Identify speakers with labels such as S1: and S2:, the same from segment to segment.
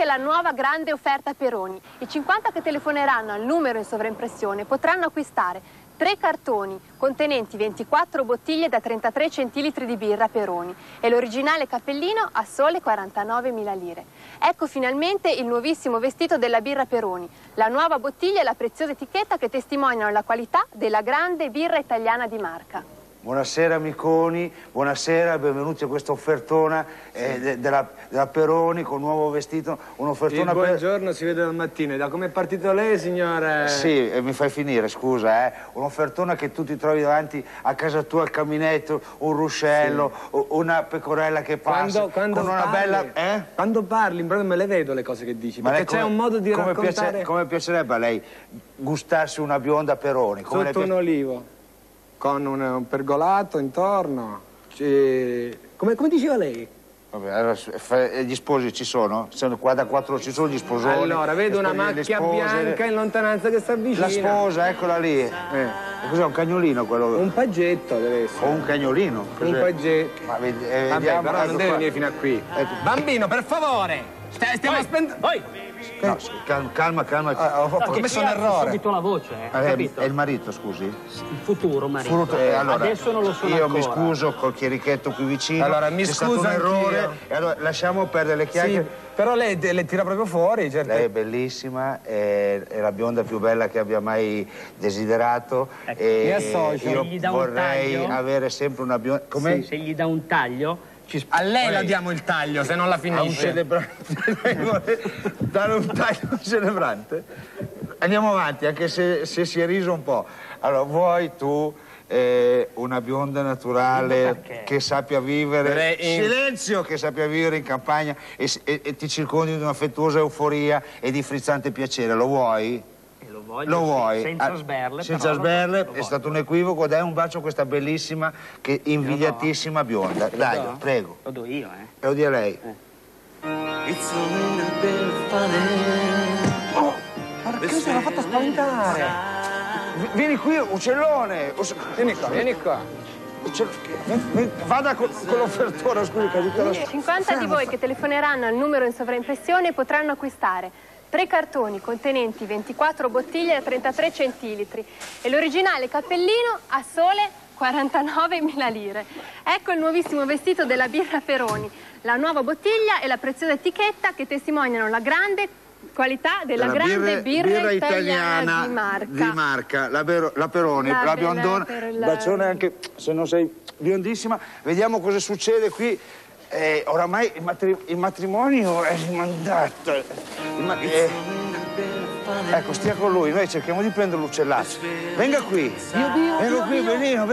S1: la nuova grande offerta Peroni. I 50 che telefoneranno al numero in sovraimpressione potranno acquistare 3 cartoni contenenti 24 bottiglie da 33 centilitri di birra Peroni e l'originale cappellino a sole 49.000 lire. Ecco finalmente il nuovissimo vestito della birra Peroni, la nuova bottiglia e la preziosa etichetta che testimoniano la qualità della grande birra italiana di marca.
S2: Buonasera amiconi, buonasera, benvenuti a questa offertona della Peroni con nuovo vestito, un'offertona
S3: per... Buongiorno, si vede dal mattino, e da come è partito lei, signore?
S2: Sì, mi fai finire, scusa, un'offertona che tu ti trovi davanti a casa tua al caminetto, un ruscello, sì, una pecorella che passa,
S3: quando
S2: con una
S3: parli,
S2: bella...
S3: Quando parli, proprio me le vedo le cose che dici, perché c'è un modo di raccontare...
S2: Come piacerebbe a lei gustarsi una bionda Peroni?
S3: Sotto un olivo. Con un pergolato intorno. Come diceva lei?
S2: Vabbè, allora, gli sposi ci sono? Sono qua da 4, ci sono gli sposoni.
S3: Allora, vedo una macchia bianca in lontananza che sta vicino.
S2: La sposa, eccola lì. Cos'è, un cagnolino quello?
S3: Un paggetto deve essere.
S2: O un cagnolino?
S3: Un paggetto.
S2: Vabbè,
S3: però non deve venire fino a qui. Bambino, per favore! Stiamo aspettando...
S2: No, calma.
S4: Ho commesso un errore. Subito la voce, capito?
S2: È il marito, scusi?
S4: Il futuro marito.
S2: Allora,
S4: adesso non lo sono
S2: io
S4: ancora.
S2: Mi scuso col chierichetto qui vicino.
S3: Allora, mi scuso,
S2: è stato un errore. E allora lasciamo perdere le chiacchiere.
S3: Sì, però lei le tira proprio fuori, certo.
S2: Lei è bellissima, è la bionda più bella che abbia mai desiderato.
S3: Ecco, mi associo.
S2: Io vorrei avere sempre una bionda... Com'è?
S4: Se gli dà un taglio...
S3: A lei la diamo il taglio, se non la finisce.
S2: A un celebrante. Dare un taglio a un celebrante? Andiamo avanti, anche se si è riso un po'. Allora, vuoi tu una bionda naturale che sappia vivere... Silenzio! Che sappia vivere in campagna e ti circondi di un'affettuosa euforia e di frizzante piacere. Lo vuoi? Lo vuoi?
S4: Senza sberle.
S2: Senza sberle, è stato un equivoco. Dai un bacio a questa bellissima, invidiatissima bionda. Dai, prego.
S4: Lo do io,
S2: Lo dia lei.
S3: Oh, perché se l'ha fatta spaventare?
S2: Vieni qui, uccellone.
S3: Vieni qua.
S2: Vada con l'offertore, scusi, caduta la
S1: 50 di voi che telefoneranno al numero in sovraimpressione potranno acquistare 3 cartoni contenenti 24 bottiglie da 33 centilitri e l'originale cappellino a sole 49.000 lire. Ecco il nuovissimo vestito della birra Peroni, la nuova bottiglia e la preziosa etichetta che testimoniano la grande qualità della grande birra italiana di marca.
S2: La Peroni, la biondona. Bacione anche se non sei biondissima. Vediamo cosa succede qui. Oramai il matrimonio è rimandato. Ecco, stia con lui, noi cerchiamo di prendere l'uccellato. Venga qui. Venga qui, Benino.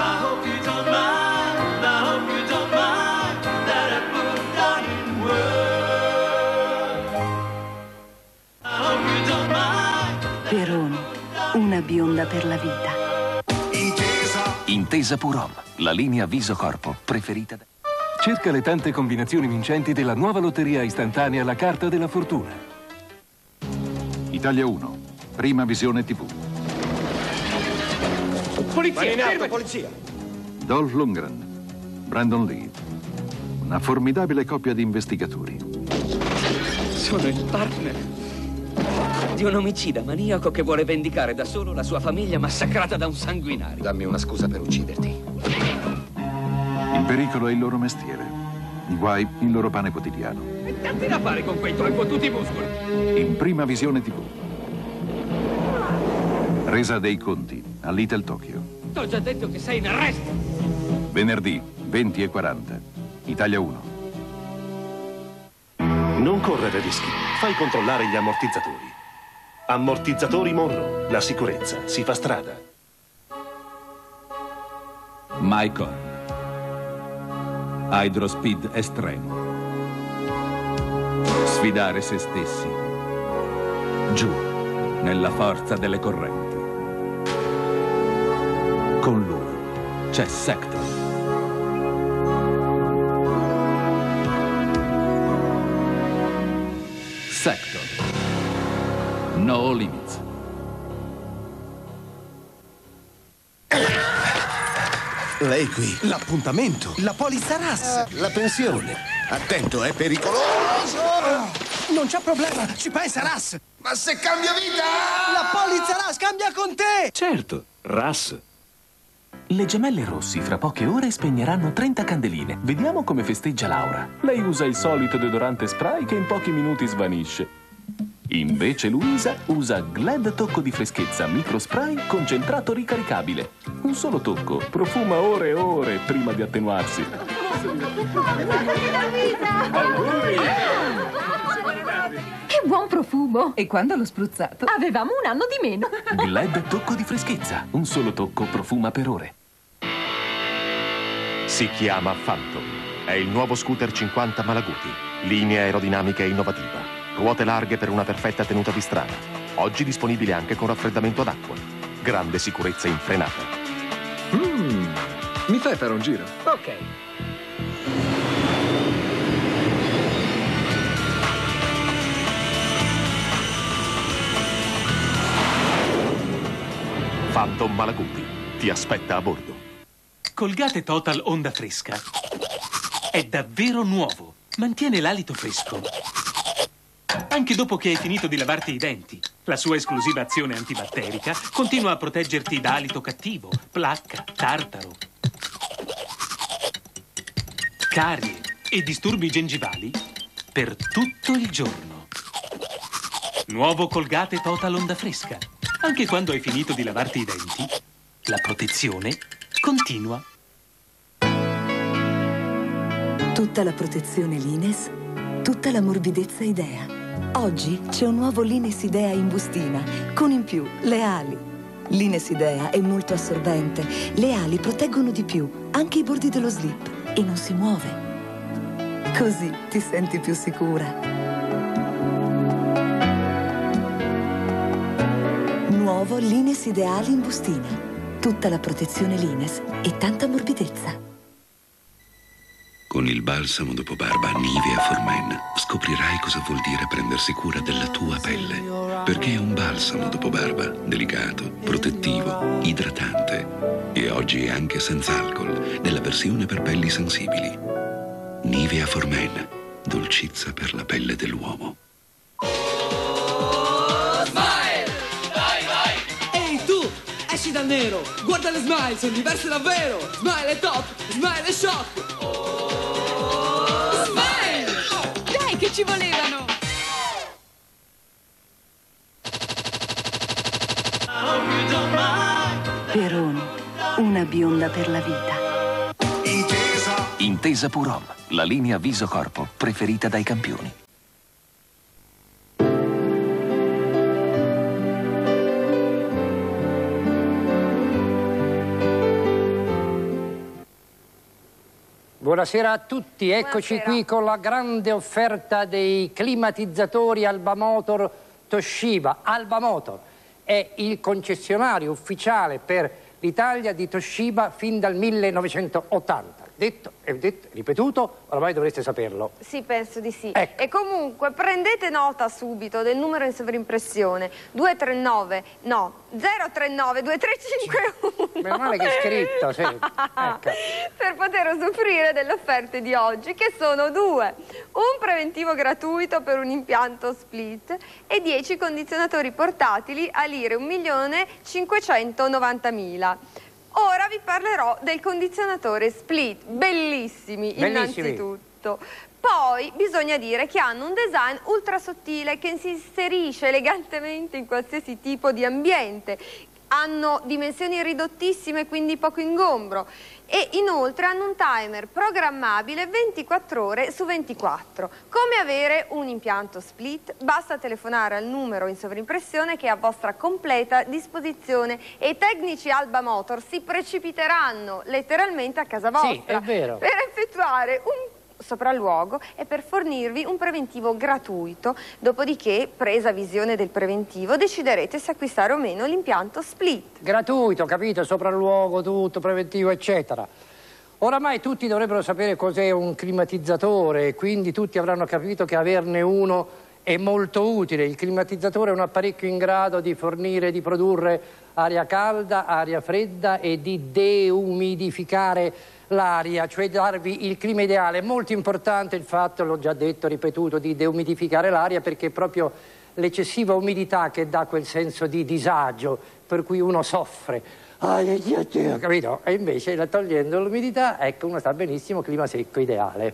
S5: Peroni, una bionda per la vita.
S6: Intesa Purom, la linea viso corpo preferita da... Cerca le tante combinazioni vincenti della nuova lotteria istantanea La Carta della Fortuna.
S7: Italia 1, prima visione TV.
S4: Polizia,
S3: polizia.
S7: Dolph Lundgren, Brandon Lee. Una formidabile coppia di investigatori.
S8: Sono il partner di un omicida maniaco che vuole vendicare da solo la sua famiglia massacrata da un sanguinario.
S9: Dammi una scusa per ucciderti.
S7: Il pericolo è il loro mestiere, i guai il loro pane quotidiano.
S8: Metti da fare con quei tuoi fottuti muscoli.
S7: In prima visione TV. Resa dei conti a Little Tokyo.
S8: T'ho già detto che sei in arresto.
S7: Venerdì 20:40. Italia 1.
S10: Non correre rischi. Fai controllare gli ammortizzatori. Ammortizzatori Monroe. La sicurezza si fa strada.
S11: Mycon. Hydrospeed estremo. Sfidare se stessi. Giù, nella forza delle correnti. Con lui c'è Sector. Sector. No limits.
S9: Lei qui.
S12: L'appuntamento. La polizza RAS.
S9: La pensione. Attento, è pericoloso!
S12: Non c'è problema, ci pensa RAS.
S9: Ma se cambia vita!
S12: La polizza RAS cambia con te!
S10: Certo, RAS.
S11: Le gemelle Rossi fra poche ore spegneranno 30 candeline. Vediamo come festeggia Laura. Lei usa il solito deodorante spray che in pochi minuti svanisce. Invece Luisa usa Glad tocco di freschezza micro spray concentrato ricaricabile. Un solo tocco profuma ore e ore prima di attenuarsi.
S13: Che buon profumo!
S14: E quando l'ho spruzzato?
S13: Avevamo un anno di meno.
S11: Glad tocco di freschezza. Un solo tocco profuma per ore.
S10: Si chiama Phantom. È il nuovo scooter 50 Malaguti. Linea aerodinamica innovativa. Ruote larghe per una perfetta tenuta di strada. Oggi disponibile anche con raffreddamento ad acqua. Grande sicurezza in frenata.
S3: Mi fai fare un giro?
S4: Ok.
S10: Phantom Malaguti ti aspetta a bordo.
S15: Colgate Total Onda Fresca è davvero nuovo. Mantiene l'alito fresco anche dopo che hai finito di lavarti i denti. La sua esclusiva azione antibatterica continua a proteggerti da alito cattivo, placca, tartaro, carie e disturbi gengivali per tutto il giorno. Nuovo Colgate Total Onda Fresca. Anche quando hai finito di lavarti i denti, la protezione continua.
S5: Tutta la protezione Lines, tutta la morbidezza Idea. Oggi c'è un nuovo Lines Idea in bustina, con in più le ali. Lines Idea è molto assorbente. Le ali proteggono di più, anche i bordi dello slip, e non si muove. Così ti senti più sicura. Nuovo Lines Ideali in bustina. Tutta la protezione Lines e tanta morbidezza.
S16: Con il balsamo dopo barba Nivea for Men scoprirai cosa vuol dire prendersi cura della tua pelle. Perché è un balsamo dopo barba delicato, protettivo, idratante. E oggi è anche senza alcol, nella versione per pelli sensibili. Nivea for Men, dolcezza per la pelle dell'uomo.
S17: Esci dal nero, guarda le Smile, sono diverse davvero. Smile è top, Smile è shock.
S13: Smile! Dai che ci volevano!
S5: Peroni, una bionda per la vita.
S6: Intesa Purom, la linea viso corpo preferita dai campioni.
S18: Buonasera a tutti, eccoci qui con la grande offerta dei climatizzatori Alba Motor Toshiba. Alba Motor è il concessionario ufficiale per l'Italia di Toshiba fin dal 1980. Detto e ripetuto, oramai dovreste saperlo.
S19: Sì, penso di sì.
S18: Ecco.
S19: E comunque prendete nota subito del numero in sovrimpressione 039 2351.
S18: Meno male che è scritto, sì. Ecco.
S19: Per poter usufruire delle offerte di oggi, che sono 2: un preventivo gratuito per un impianto split e 10 condizionatori portatili a lire 1.590.000. Ora vi parlerò del condizionatore split, bellissimi innanzitutto. Poi bisogna dire che hanno un design ultra sottile che si inserisce elegantemente in qualsiasi tipo di ambiente. Hanno dimensioni ridottissime, quindi poco ingombro, e inoltre hanno un timer programmabile 24 ore su 24. Come avere un impianto split? Basta telefonare al numero in sovrimpressione che è a vostra completa disposizione e i tecnici Alba Motor si precipiteranno letteralmente a casa vostra.
S18: Sì, è vero.
S19: Per effettuare un sopralluogo e per fornirvi un preventivo gratuito. Dopodiché, presa visione del preventivo, deciderete se acquistare o meno l'impianto split.
S18: Gratuito, capito? Sopralluogo, tutto, preventivo, eccetera. Oramai tutti dovrebbero sapere cos'è un climatizzatore, quindi tutti avranno capito che averne uno è molto utile. Il climatizzatore è un apparecchio in grado di fornire, di produrre aria calda, aria fredda e di deumidificare l'aria, cioè darvi il clima ideale. È molto importante il fatto, l'ho già detto, ripetuto, di deumidificare l'aria, perché è proprio l'eccessiva umidità che dà quel senso di disagio per cui uno soffre. Capito? E invece togliendo l'umidità, ecco, uno sta benissimo, clima secco ideale.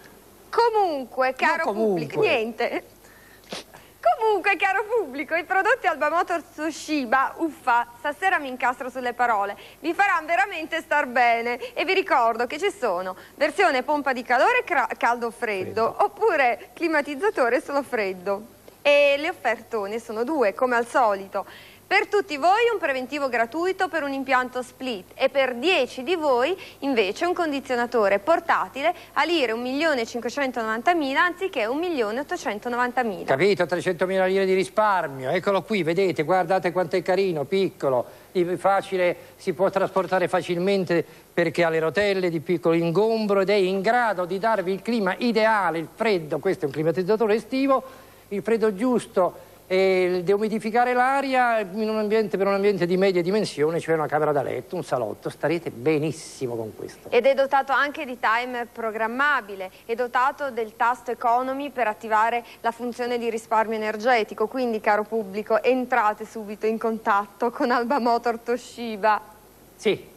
S19: Comunque, caro pubblico, niente. Comunque, caro pubblico, i prodotti Alba Motor Toshiba, uffa, stasera mi incastro sulle parole, vi faranno veramente star bene. E vi ricordo che ci sono versione pompa di calore caldo-freddo, oppure climatizzatore solo freddo. E le offertone sono due, come al solito. Per tutti voi un preventivo gratuito per un impianto split e per 10 di voi invece un condizionatore portatile a lire 1.590.000 anziché 1.890.000.
S18: Capito? 300.000 lire di risparmio. Eccolo qui, vedete, guardate quanto è carino, piccolo, facile, si può trasportare facilmente perché ha le rotelle di piccolo ingombro ed è in grado di darvi il clima ideale, il freddo. Questo è un climatizzatore estivo, il freddo giusto. E deumidificare l'aria in un ambiente, per un ambiente di media dimensione, cioè una camera da letto, un salotto, starete benissimo con questo.
S19: Ed è dotato anche di timer programmabile, è dotato del tasto economy per attivare la funzione di risparmio energetico, quindi caro pubblico entrate subito in contatto con Alba Motor Toshiba.
S18: Sì,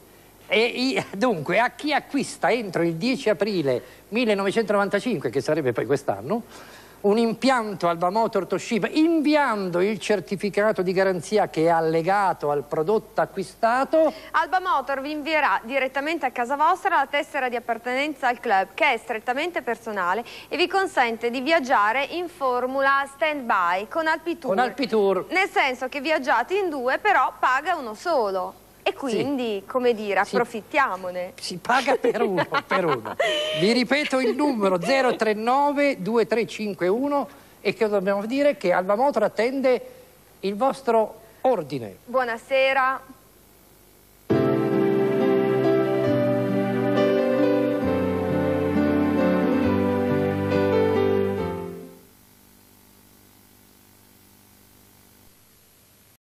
S18: e dunque a chi acquista entro il 10 aprile 1995, che sarebbe poi quest'anno, un impianto Alba Motor Toshiba, inviando il certificato di garanzia che è allegato al prodotto acquistato,
S19: Alba Motor vi invierà direttamente a casa vostra la tessera di appartenenza al club, che è strettamente personale e vi consente di viaggiare in formula stand-by con Alpitour.
S18: Con Alpitour.
S19: Nel senso che viaggiate in due, però paga uno solo. E quindi, come dire, approfittiamone.
S18: Si paga per uno, per uno. Vi ripeto il numero 039 2351 e che dobbiamo dire che Alba Motor attende il vostro ordine.
S19: Buonasera.